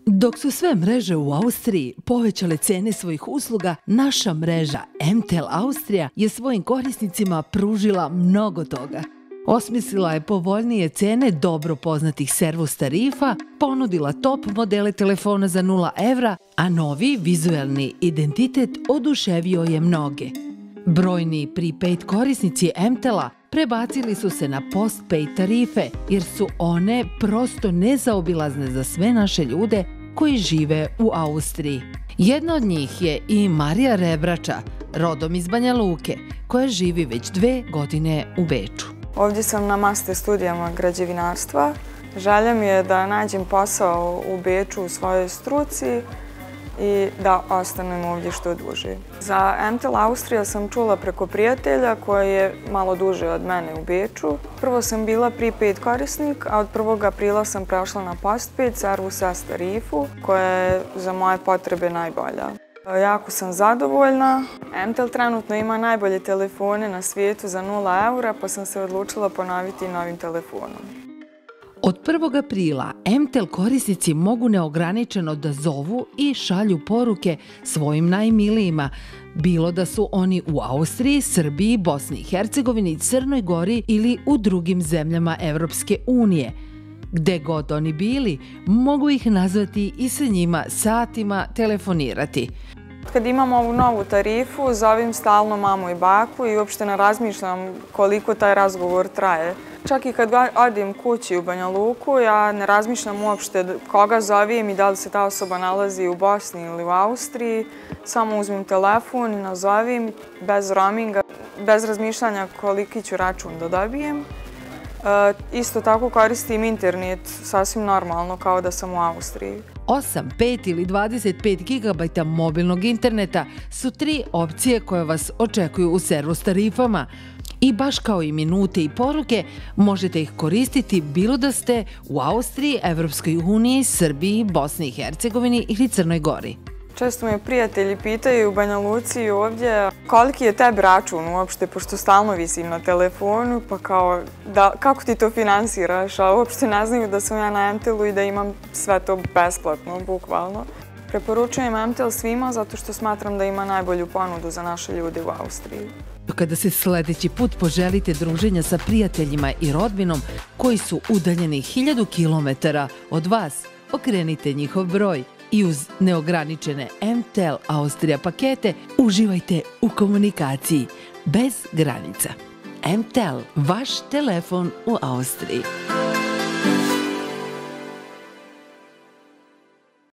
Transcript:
Dok su sve mreže u Austriji povećale cene svojih usluga, naša mreža MTEL Austrija je svojim korisnicima pružila mnogo toga. Osmislila je povoljnije cene dobro poznatih servus tarifa, ponudila top modele telefona za 0 evra, a novi vizuelni identitet oduševio je mnoge. Brojni prepaid korisnici MTEL-a prebacili su se na postpaid tarife, jer su one prosto nezaobilazne za sve naše ljude koji žive u Austriji. Jedna od njih je i Marija Rebrača, rodom iz Banja Luke, koja živi već 2 godine u Beču. Ovdje sam na master studijama građevinarstva. Želja mi je da nađem posao u Beču u svojoj struci i da ostanem ovdje što duže. Za MTEL Austrija sam čula preko prijatelja koji je malo duže od mene u Beču. Prvo sam bila prepaid korisnik, a od 1. aprila sam prešla na postpaid servus S tarifu, koja je za moje potrebe najbolja. Jako sam zadovoljna. MTEL trenutno ima najbolje telefone na svijetu za 0 eura, pa sam se odlučila ponoviti novim telefonom. Od 1. aprila MTEL korisnici mogu neograničeno da zovu i šalju poruke svojim najmilijima, bilo da su oni u Austriji, Srbiji, Bosni i Hercegovini, Crnoj Gori ili u drugim zemljama Evropske unije. Gde god oni bili, mogu ih nazvati i sa njima satima telefonirati. Kad imam ovu novu tarifu, zovem stalno mamu i baku i uopšte ne razmišljam koliko taj razgovor traje. Čak i kad odem kući u Banja Luku, ja ne razmišljam uopšte koga zovem i da li se ta osoba nalazi u Bosni ili u Austriji. Samo uzmem telefon i nazovem bez roaminga, bez razmišljanja koliki ću račun da dobijem. Isto tako koristim internet sasvim normalno kao da sam u Austriji. 8, 5 ili 25 GB mobilnog interneta su 3 opcije koje vas očekuju u servus tarifama. I baš kao i minute i poruke, možete ih koristiti bilo da ste u Austriji, Evropskoj uniji, Srbiji, Bosni i Hercegovini ili Crnoj Gori. Često me prijatelji pitaju u Banja Luci i ovdje koliki je tebi račun uopšte, pošto stalno visim na telefonu, pa kao kako ti to finansiraš, a uopšte ne znaju da sam ja na MTEL-u i da imam sve to besplatno, bukvalno. Preporučujem MTEL svima zato što smatram da ima najbolju ponudu za naše ljude u Austriji. Kada se sljedeći put poželite druženja sa prijateljima i rodbinom koji su udaljeni 1000 km od vas, okrenite njihov broj i uz neograničene MTEL Austrija pakete uživajte u komunikaciji bez granica. MTEL, vaš telefon u Austriji.